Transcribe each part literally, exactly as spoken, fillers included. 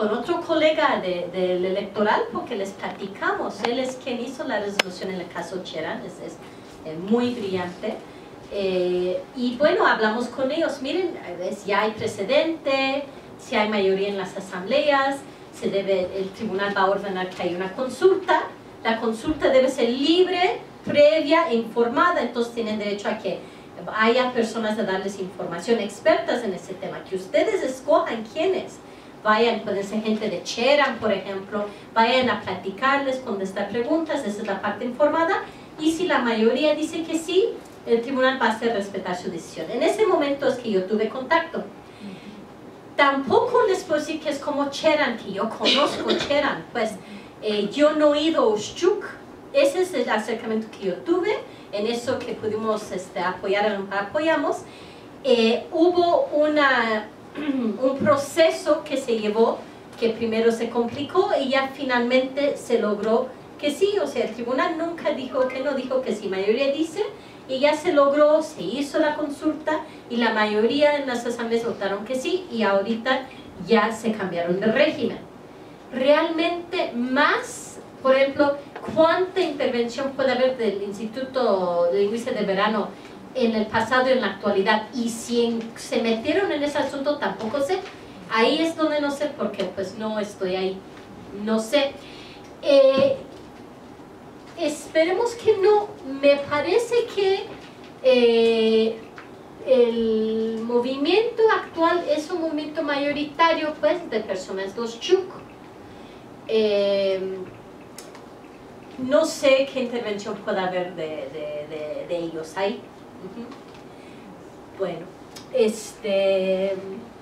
con otro colega de, del electoral, porque les platicamos, él es quien hizo la resolución en el caso Cherán, es, es eh, muy brillante, eh, y bueno, hablamos con ellos, miren, ¿ves? Ya hay precedente, si hay mayoría en las asambleas, se debe, el tribunal va a ordenar que haya una consulta, la consulta debe ser libre, previa e informada, entonces tienen derecho a que haya personas a darles información, expertas en ese tema, que ustedes escojan quiénes, vayan, pueden ser gente de Cherán, por ejemplo, vayan a platicarles, contestar preguntas, esa es la parte informada, y si la mayoría dice que sí, el tribunal va a hacer respetar su decisión. En ese momento es que yo tuve contacto. Tampoco les puedo decir que es como Cherán, que yo conozco Cherán, pues eh, yo no he ido a Ushchuk, ese es el acercamiento que yo tuve, en eso que pudimos este, apoyar, apoyamos, eh, hubo una, un proceso que se llevó, que primero se complicó y ya finalmente se logró que sí, o sea, el tribunal nunca dijo que no, dijo que sí, mayoría dice, y ya se logró, se hizo la consulta y la mayoría en las asambleas votaron que sí y ahorita ya se cambiaron de régimen. Realmente más, por ejemplo, ¿cuánta intervención puede haber del Instituto de Lingüística de Verano en el pasado y en la actualidad? Y si en, se metieron en ese asunto tampoco sé. Ahí es donde no sé porque pues no estoy ahí, no sé. Eh, esperemos que no. Me parece que eh, el movimiento actual es un movimiento mayoritario pues de personas de Ushchuk. Eh, no sé qué intervención puede haber de, de, de, de ellos ahí. Uh-huh. Bueno, este...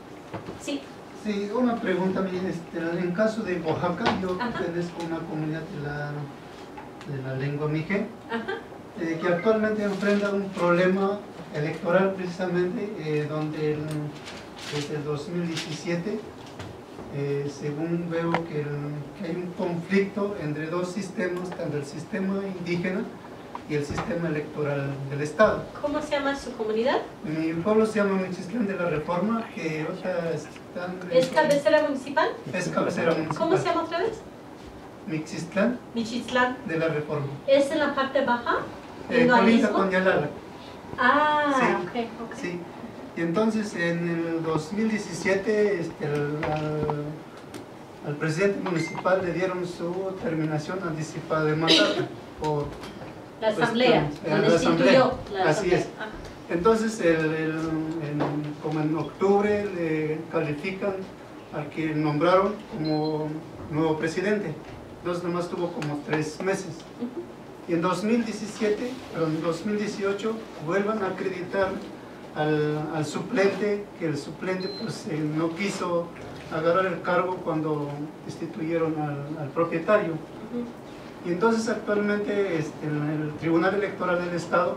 sí. Sí, una pregunta, este, en caso de Oaxaca, yo pertenezco a una comunidad de la, de la lengua mije, eh, que actualmente enfrenta un problema electoral precisamente, eh, donde el, desde el dos mil diecisiete, eh, según veo que, el, que hay un conflicto entre dos sistemas, tanto el sistema indígena y el sistema electoral del Estado. ¿Cómo se llama su comunidad? Mi pueblo se llama Mixistlán de la Reforma, que otra están... ¿Es cabecera municipal? Es cabecera municipal. ¿Cómo se llama otra vez? Mixistlán. Mixistlán. De la Reforma. ¿Es en la parte baja? Eh, colinda con Yalala. Ah, sí, ok, ok. Sí. Y entonces en el dos mil diecisiete este, el, al, al presidente municipal le dieron su terminación anticipada de mandato por... La asamblea, pues, donde la instituyó la Así asamblea. es. Entonces, el, el, en, como en octubre le califican al que nombraron como nuevo presidente. Entonces, nomás tuvo como tres meses. Uh-huh. Y en dos mil diecisiete, perdón, en dos mil dieciocho, vuelvan a acreditar al, al suplente, que el suplente pues eh, no quiso agarrar el cargo cuando destituyeron al, al propietario. Uh-huh. Y entonces actualmente este, el Tribunal Electoral del Estado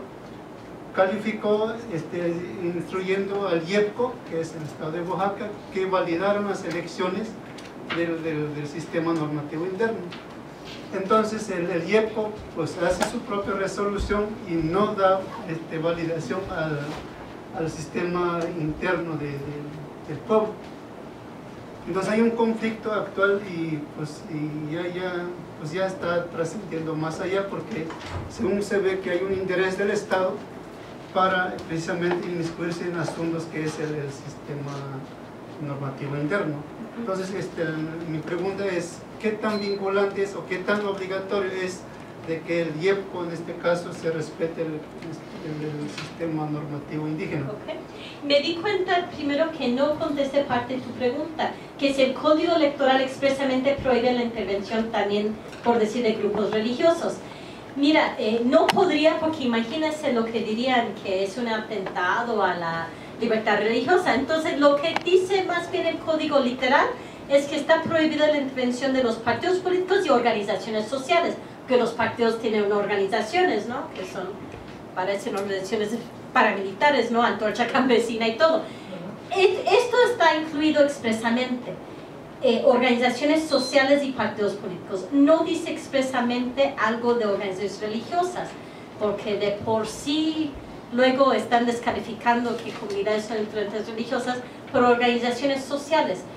calificó este, instruyendo al IEPCO, que es el Estado de Oaxaca, que validaron las elecciones del, del, del sistema normativo interno. Entonces el, el IEPCO pues, hace su propia resolución y no da este, validación al, al sistema interno de, de, del pueblo. Entonces hay un conflicto actual y, pues, y ya, ya, pues ya está trascendiendo más allá porque según se ve que hay un interés del Estado para precisamente inmiscuirse en asuntos que es el, el sistema normativo interno. Entonces este, el, mi pregunta es, ¿qué tan vinculante es o qué tan obligatorio es de que el IEPCO en este caso se respete el, el, el sistema normativo indígena? Okay. Me di cuenta primero que no contesté parte de tu pregunta, que si el Código Electoral expresamente prohíbe la intervención también, por decir, de grupos religiosos. Mira, eh, no podría, porque imagínense lo que dirían, que es un atentado a la libertad religiosa. Entonces, lo que dice más bien el Código literal es que está prohibida la intervención de los partidos políticos y organizaciones sociales, que los partidos tienen organizaciones, ¿no? Que son, parecen organizaciones paramilitares, ¿no? Antorcha Campesina y todo. Esto está incluido expresamente. Eh, organizaciones sociales y partidos políticos. No dice expresamente algo de organizaciones religiosas, porque de por sí luego están descalificando que comunidades son influencias religiosas por organizaciones sociales.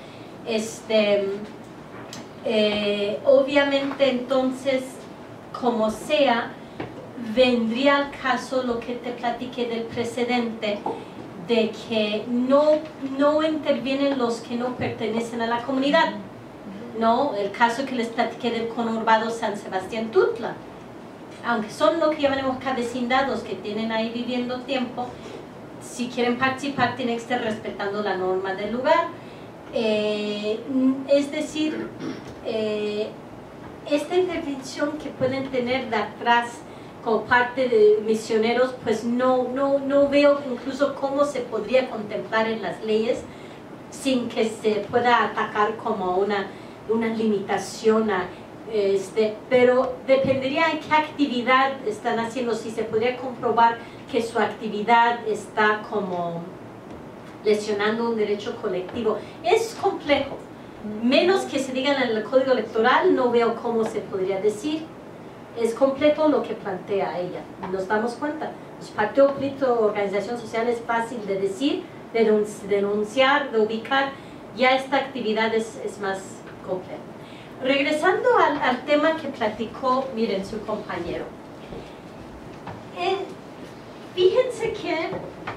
Este, eh, obviamente entonces, como sea, vendría al caso lo que te platiqué del precedente, de que no, no intervienen los que no pertenecen a la comunidad, ¿no? El caso que les platiqué del conurbado San Sebastián Tutla, aunque son lo que llamaremos cavecindados que tienen ahí viviendo tiempo, si quieren participar tienen que estar respetando la norma del lugar. Eh, es decir, eh, esta intervención que pueden tener de atrás como parte de misioneros, pues no, no, no veo incluso cómo se podría contemplar en las leyes sin que se pueda atacar como una, una limitación a, este, pero dependería en qué actividad están haciendo, si se podría comprobar que su actividad está como lesionando un derecho colectivo. Es complejo, menos que se diga en el código electoral, no veo cómo se podría decir. Es complejo lo que plantea ella, nos damos cuenta. Pues partido político, organización social es fácil de decir, de denunciar, de ubicar, ya esta actividad es, es más compleja. Regresando al, al tema que platicó, miren, su compañero. Eh, fíjense que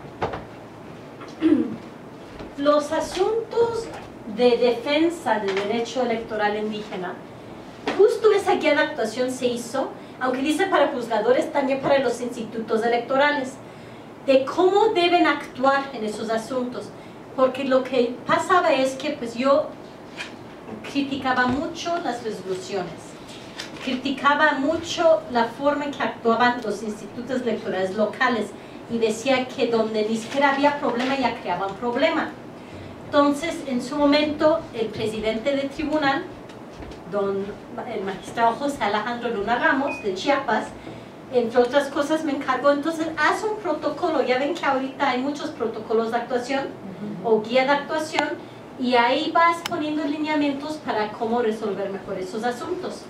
los asuntos de defensa del derecho electoral indígena, justo esa guía de actuación se hizo, aunque dice para juzgadores, también para los institutos electorales, de cómo deben actuar en esos asuntos. Porque lo que pasaba es que pues yo criticaba mucho las resoluciones, criticaba mucho la forma en que actuaban los institutos electorales locales y decía que donde ni siquiera había problema ya creaban problema. Entonces, en su momento, el presidente del tribunal, don, el magistrado José Alejandro Luna Ramos, de Chiapas, entre otras cosas me encargó, entonces, haz un protocolo. Ya ven que ahorita hay muchos protocolos de actuación o guía de actuación, y ahí vas poniendo lineamientos para cómo resolver mejor esos asuntos.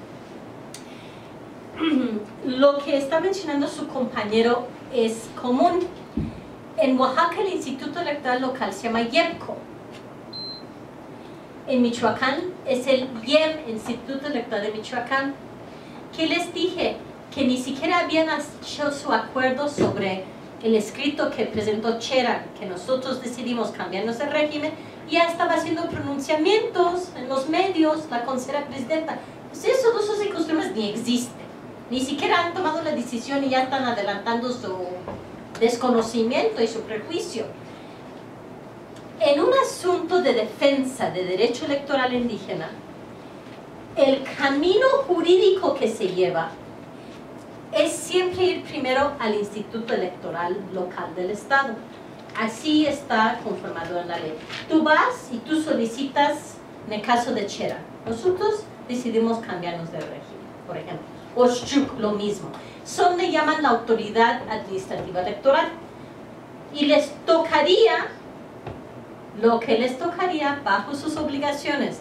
Lo que está mencionando su compañero es común. En Oaxaca el Instituto Electoral Local se llama IEPCO. En Michoacán es el I E M, Instituto Electoral de Michoacán. ¿Qué les dije? Que ni siquiera habían hecho su acuerdo sobre el escrito que presentó Chera, que nosotros decidimos cambiarnos el régimen, y ya estaba haciendo pronunciamientos en los medios, la consejera presidenta. Pues esos dos circunstancias ni existen, ni siquiera han tomado la decisión y ya están adelantando su desconocimiento y su prejuicio. En un asunto de defensa de derecho electoral indígena, el camino jurídico que se lleva es siempre ir primero al Instituto Electoral Local del Estado. Así está conformado en la ley. Tú vas y tú solicitas, en el caso de Chera, nosotros decidimos cambiarnos de régimen, por ejemplo. O Xchuk, lo mismo. Son, le llaman la autoridad administrativa electoral. Y les tocaría, lo que les tocaría bajo sus obligaciones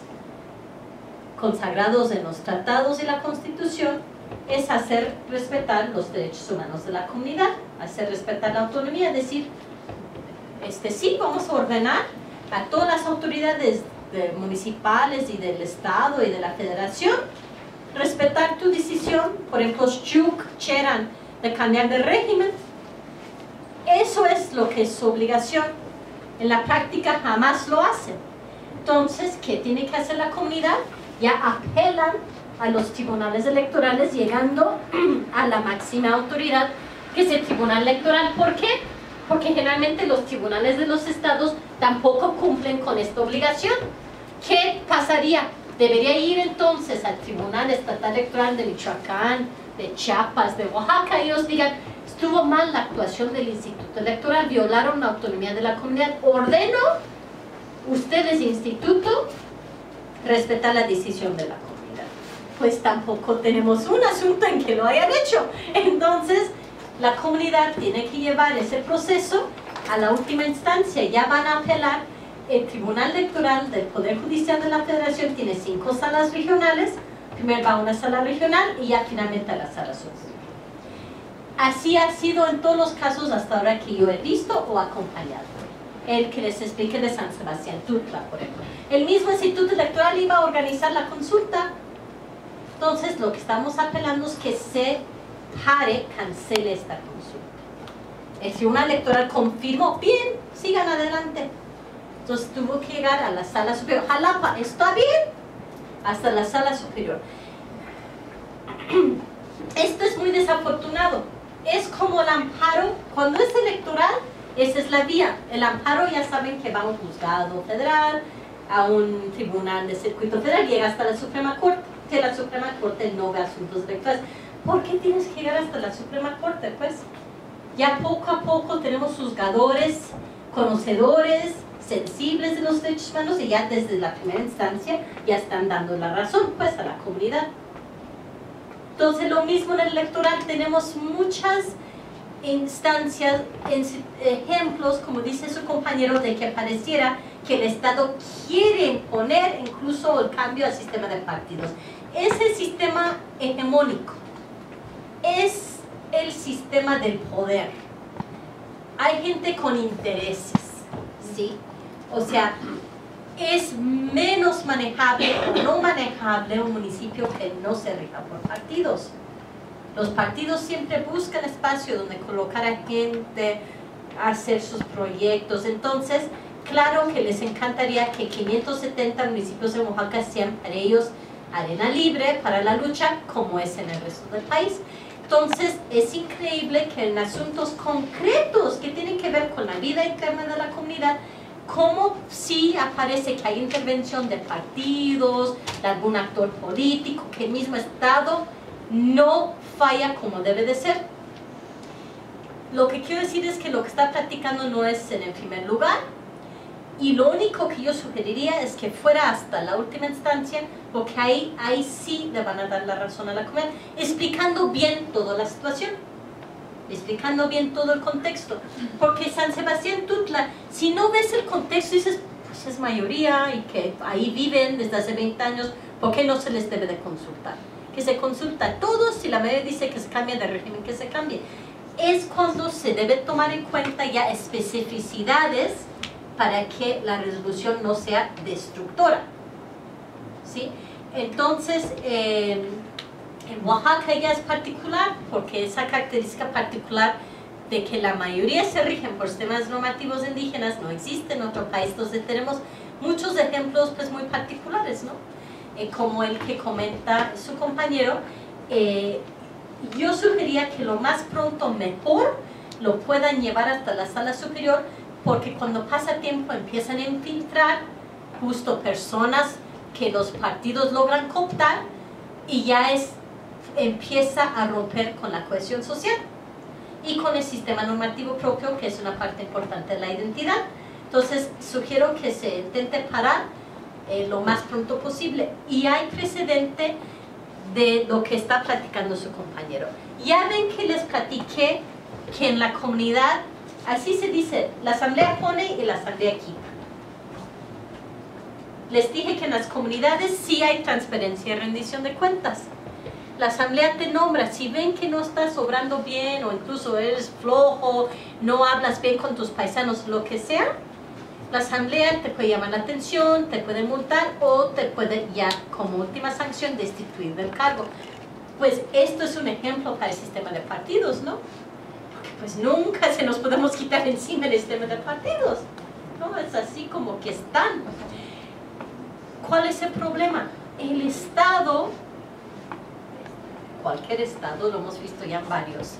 consagrados en los tratados y la Constitución, es hacer respetar los derechos humanos de la comunidad, hacer respetar la autonomía, es decir, este, sí, vamos a ordenar a todas las autoridades de, municipales y del Estado y de la Federación, respetar tu decisión, por ejemplo, Xchuk, Cheran, de cambiar de régimen. Eso es lo que es su obligación. En la práctica jamás lo hacen. Entonces, ¿qué tiene que hacer la comunidad? Ya apelan a los tribunales electorales, llegando a la máxima autoridad, que es el Tribunal Electoral. ¿Por qué? Porque generalmente los tribunales de los estados tampoco cumplen con esta obligación. ¿Qué pasaría? Debería ir entonces al Tribunal Estatal Electoral de Michoacán, de Chiapas, de Oaxaca, y ellos digan, estuvo mal la actuación del Instituto Electoral, violaron la autonomía de la comunidad, ordeno, ustedes instituto, respetar la decisión de la comunidad. Pues tampoco tenemos un asunto en que lo hayan hecho. Entonces, la comunidad tiene que llevar ese proceso a la última instancia. Ya van a apelar. El Tribunal Electoral del Poder Judicial de la Federación tiene cinco salas regionales. Primero va a una sala regional y ya finalmente a la sala social. Así ha sido en todos los casos hasta ahora que yo he visto o acompañado. el que les expliqué de San Sebastián Tutla, por ejemplo. El mismo instituto electoral iba a organizar la consulta. Entonces, lo que estamos apelando es que se pare, cancele esta consulta. Y si una electoral confirmó, bien, sigan adelante. Entonces, tuvo que llegar a la sala superior. Jalapa, ¿está bien? Hasta la sala superior. Esto es muy desafortunado. Es como el amparo, cuando es electoral, esa es la vía. El amparo ya saben que va a un juzgado federal, a un tribunal de circuito federal, llega hasta la Suprema Corte, que la Suprema Corte no ve asuntos electorales. ¿Por qué tienes que llegar hasta la Suprema Corte? Pues ya poco a poco tenemos juzgadores, conocedores, sensibles de los derechos humanos, y ya desde la primera instancia ya están dando la razón pues a la comunidad. Entonces, lo mismo en el electoral, tenemos muchas instancias, ejemplos, como dice su compañero, de que pareciera que el Estado quiere imponer incluso el cambio al sistema de partidos. Es el sistema hegemónico, es el sistema del poder. Hay gente con intereses, ¿sí? O sea, es menos manejable o no manejable un municipio que no se rija por partidos. Los partidos siempre buscan espacio donde colocar a gente, hacer sus proyectos. Entonces, claro que les encantaría que quinientos setenta municipios de Oaxaca sean para ellos arena libre para la lucha, como es en el resto del país. Entonces, es increíble que en asuntos concretos que tienen que ver con la vida interna de la comunidad, como si aparece que hay intervención de partidos, de algún actor político, que el mismo Estado no falla como debe de ser. Lo que quiero decir es que lo que está platicando no es en el primer lugar, y lo único que yo sugeriría es que fuera hasta la última instancia, porque ahí, ahí sí le van a dar la razón a la comunidad, explicando bien toda la situación, explicando bien todo el contexto. Porque San Sebastián Tutla, si no ves el contexto, dices, pues es mayoría y que ahí viven desde hace veinte años, ¿por qué no se les debe de consultar? Que se consulta a todos, si la mayoría dice que se cambia de régimen, que se cambie. Es cuando se debe tomar en cuenta ya especificidades para que la resolución no sea destructora, ¿sí? Entonces, eh, en Oaxaca ya es particular, porque esa característica particular de que la mayoría se rigen por sistemas normativos indígenas no existe en otro país. Entonces tenemos muchos ejemplos pues muy particulares, ¿no? Eh, como el que comenta su compañero. eh, yo sugería que lo más pronto mejor lo puedan llevar hasta la sala superior, porque cuando pasa tiempo empiezan a infiltrar justo personas que los partidos logran cooptar, y ya es empieza a romper con la cohesión social y con el sistema normativo propio, que es una parte importante de la identidad. Entonces sugiero que se intente parar eh, lo más pronto posible, y hay precedente de lo que está platicando su compañero. Ya ven que les platiqué que en la comunidad, así se dice, la asamblea pone y la asamblea quita. Les dije que en las comunidades sí hay transparencia y rendición de cuentas. La asamblea te nombra. Si ven que no estás obrando bien, o incluso eres flojo, no hablas bien con tus paisanos, lo que sea, la asamblea te puede llamar la atención, te puede multar, o te puede ya como última sanción destituir del cargo. Pues esto es un ejemplo para el sistema de partidos, ¿no? Porque pues nunca se nos podemos quitar encima el sistema de partidos, ¿no? Es así como que están. ¿Cuál es el problema? El Estado, cualquier Estado, lo hemos visto ya en varios,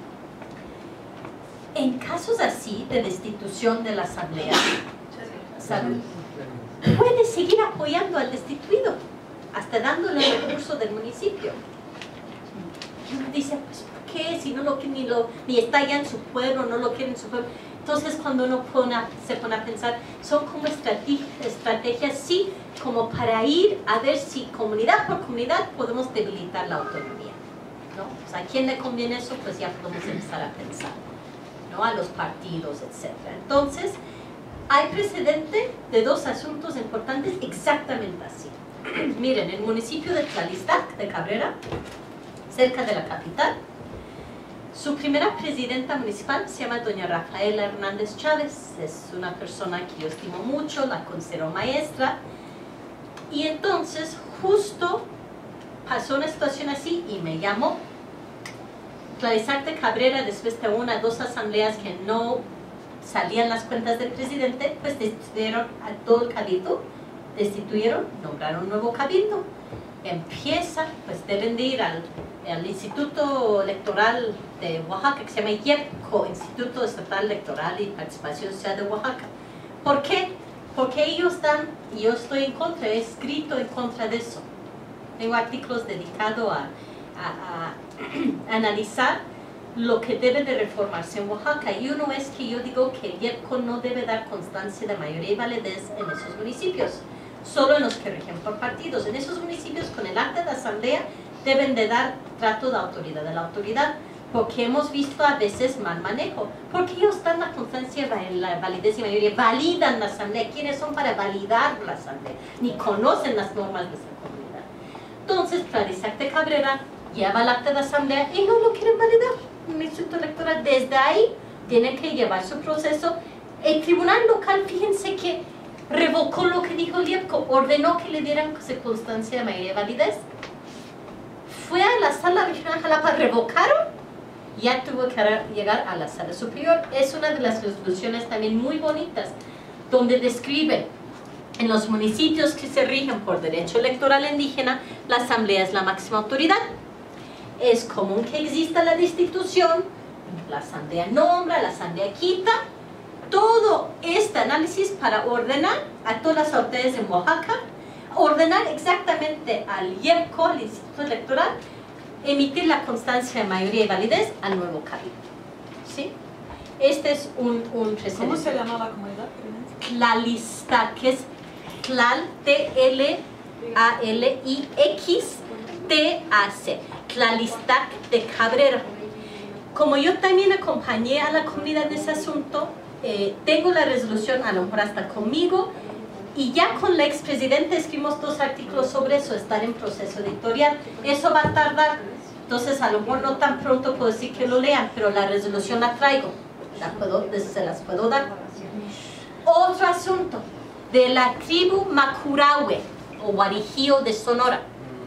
en casos así de destitución de la asamblea, ¿saben? Puede seguir apoyando al destituido, hasta dándole el recurso del municipio. Y uno dice, pues ¿por qué? Si no lo quieren, ni, lo, ni está ya en su pueblo, no lo quieren en su pueblo. Entonces cuando uno pone, se pone a pensar, son como estrategias, estrategias, sí, como para ir a ver si comunidad por comunidad podemos debilitar la autonomía, ¿no? O sea, ¿a quién le conviene eso? Pues ya podemos empezar a pensar, ¿no? A los partidos, etcétera. Entonces, hay precedente de dos asuntos importantes exactamente así. Miren, el municipio de Tlalistac, de Cabrera, cerca de la capital, Su primera presidenta municipal se llama doña Rafaela Hernández Chávez, es una persona que yo estimo mucho, la considero maestra, y entonces justo pasó una situación así y me llamó. Clarisacte Cabrera, después de una o dos asambleas que no salían las cuentas del presidente, pues destituyeron a todo el cabildo, destituyeron, nombraron un nuevo cabildo. Empieza, pues deben de ir al, al Instituto Electoral de Oaxaca, que se llama IEPCO, Instituto Estatal Electoral y Participación Social de Oaxaca. ¿Por qué? Porque ellos dan, y yo estoy en contra, he escrito en contra de eso. Tengo artículos dedicados a, a, a analizar lo que debe de reformarse en Oaxaca. Y uno es que yo digo que el IEPCO no debe dar constancia de mayoría y validez en esos municipios, solo en los que rigen por partidos. En esos municipios, con el acta de asamblea, deben de dar trato de autoridad de la autoridad, porque hemos visto a veces mal manejo, porque ellos dan la constancia de la validez y mayoría, validan la asamblea. ¿Quiénes son para validar la asamblea? Ni conocen las normas de esa comunidad. Entonces, Clarisacte Cabrera lleva el acta de asamblea y no lo quieren validar en el Instituto Electoral. Desde ahí tienen que llevar su proceso. El tribunal local, fíjense que revocó lo que dijo el IEPCO, ordenó que le dieran constancia de mayoría y validez. Fue a la sala regional de Jalapa, revocaron, ya tuvo que llegar a la sala superior. Es una de las resoluciones también muy bonitas, donde describe en los municipios que se rigen por derecho electoral indígena, la asamblea es la máxima autoridad. Es común que exista la destitución, la asamblea nombra, la asamblea quita. Todo este análisis para ordenar a todas las autoridades en Oaxaca, ordenar exactamente al IEPCO, al Instituto Electoral, emitir la constancia de mayoría y validez al nuevo cabildo. ¿Sí? Este es un, un precedente. ¿Cómo se llama la comunidad? Tlalistac, que es Tlal, T L A L I X T A C, Tlalistac de Cabrera. Como yo también acompañé a la comunidad en ese asunto, eh, tengo la resolución, a lo mejor hasta conmigo, y ya con la expresidenta escribimos dos artículos sobre eso, estar en proceso editorial. Eso va a tardar, entonces a lo mejor no tan pronto puedo decir que lo lean, pero la resolución la traigo, la puedo, se las puedo dar. Otro asunto, de la tribu Macurahue, o Guarijío de Sonora.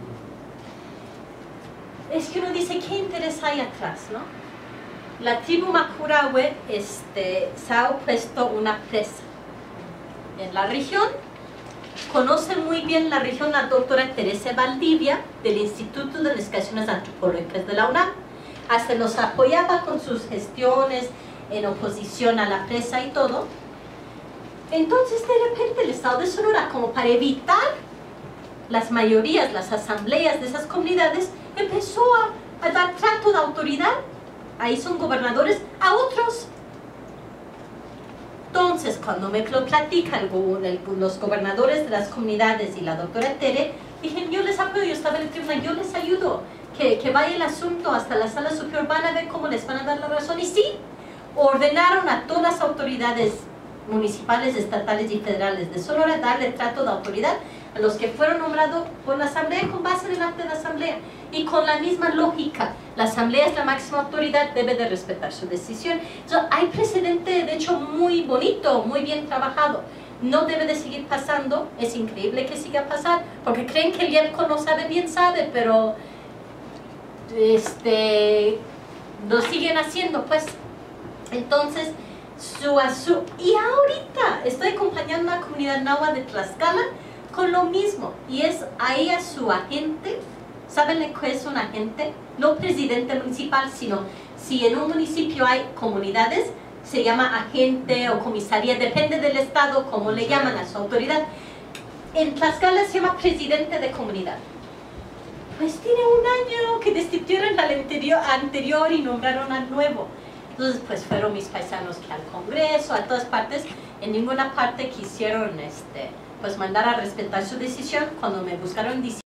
Es que uno dice, ¿qué interés hay atrás, no? La tribu Macurahue este, se ha opuesto una presa en la región. Conoce muy bien la región la doctora Teresa Valdivia del Instituto de Investigaciones Antropológicas de la UNAM. Hasta los apoyaba con sus gestiones en oposición a la presa y todo. Entonces de repente el Estado de Sonora, como para evitar las mayorías, las asambleas de esas comunidades, empezó a, a dar trato de autoridad, ahí son gobernadores, a otros. Entonces, cuando me lo platican los gobernadores de las comunidades y la doctora Tere, dije, yo les apoyo, yo estaba en el tribunal, yo les ayudo, que, que vaya el asunto hasta la sala superior, van a ver cómo les van a dar la razón. Y sí, ordenaron a todas las autoridades municipales, estatales y federales de Sonora darle trato de autoridad a los que fueron nombrados por la asamblea con base en el acta de la asamblea, y con la misma lógica, la asamblea es la máxima autoridad, debe de respetar su decisión. Entonces, hay precedente de hecho muy bonito, muy bien trabajado, no debe de seguir pasando, es increíble que siga pasando, porque creen que el IEPCO no sabe, bien sabe, pero este, lo siguen haciendo pues. Entonces, Su, su, y ahorita estoy acompañando a la comunidad náhuatl de Tlaxcala con lo mismo, y es ahí a su agente. ¿Saben lo que es un agente? No presidente municipal, sino si en un municipio hay comunidades, se llama agente o comisaría, depende del estado como le llaman a su autoridad. En Tlaxcala se llama presidente de comunidad. Pues tiene un año que destituyeron al anterior, anterior y nombraron al nuevo. Entonces, pues fueron mis paisanos que al Congreso, a todas partes, en ninguna parte quisieron este, pues mandar a respetar su decisión. Cuando me buscaron